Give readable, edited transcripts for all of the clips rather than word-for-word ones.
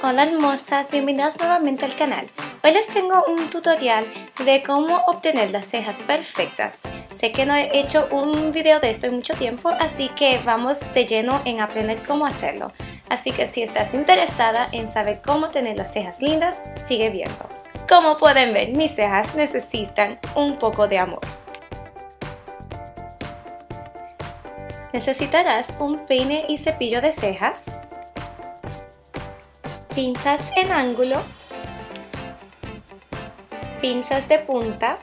Hola hermosas, bienvenidas nuevamente al canal. Hoy les tengo un tutorial de cómo obtener las cejas perfectas. Sé que no he hecho un video de esto en mucho tiempo, así que vamos de lleno en aprender cómo hacerlo. Así que si estás interesada en saber cómo tener las cejas lindas, sigue viendo. Como pueden ver, mis cejas necesitan un poco de amor. Necesitarás un peine y cepillo de cejas, pinzas en ángulo, pinzas de punta,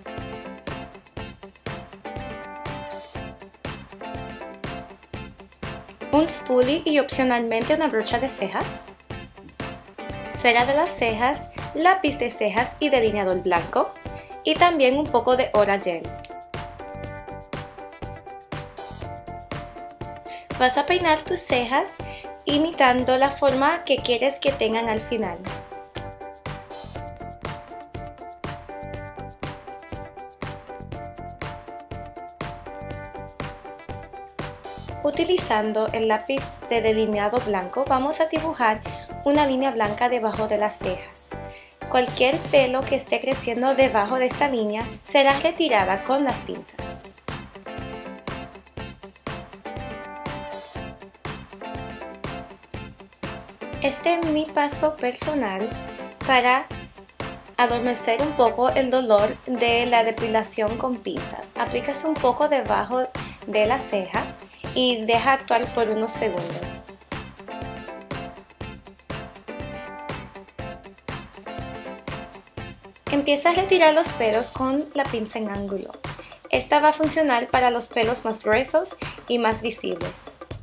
un spoolie y opcionalmente una brocha de cejas, cera de las cejas, lápiz de cejas y delineador blanco y también un poco de Oral Gel. Vas a peinar tus cejas imitando la forma que quieres que tengan al final. Utilizando el lápiz de delineado blanco vamos a dibujar una línea blanca debajo de las cejas. Cualquier pelo que esté creciendo debajo de esta línea será retirada con las pinzas. Este es mi paso personal para adormecer un poco el dolor de la depilación con pinzas. Aplicas un poco debajo de la ceja y deja actuar por unos segundos. Empieza a retirar los pelos con la pinza en ángulo. Esta va a funcionar para los pelos más gruesos y más visibles.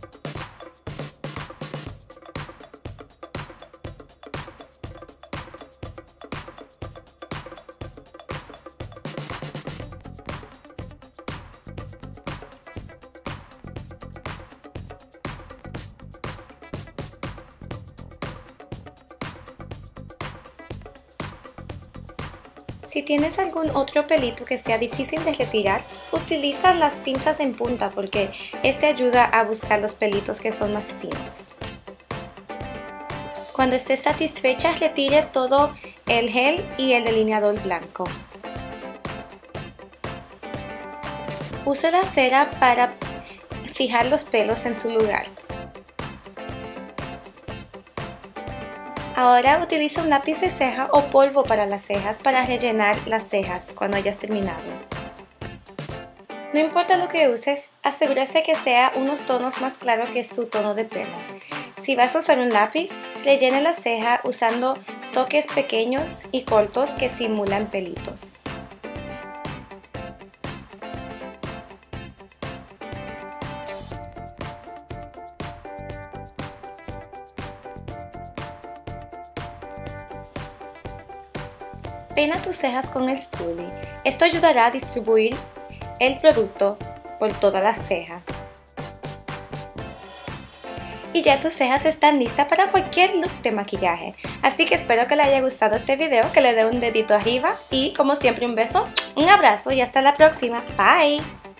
Si tienes algún otro pelito que sea difícil de retirar, utiliza las pinzas en punta porque este ayuda a buscar los pelitos que son más finos. Cuando estés satisfecha, retire todo el gel y el delineador blanco. Use la cera para fijar los pelos en su lugar. Ahora utiliza un lápiz de ceja o polvo para las cejas para rellenar las cejas cuando hayas terminado. No importa lo que uses, asegúrese que sea unos tonos más claros que su tono de pelo. Si vas a usar un lápiz, rellene la ceja usando toques pequeños y cortos que simulan pelitos. Peina tus cejas con el spoolie. Esto ayudará a distribuir el producto por toda la ceja. Y ya tus cejas están listas para cualquier look de maquillaje. Así que espero que les haya gustado este video, que le dé un dedito arriba y como siempre un beso, un abrazo y hasta la próxima. Bye.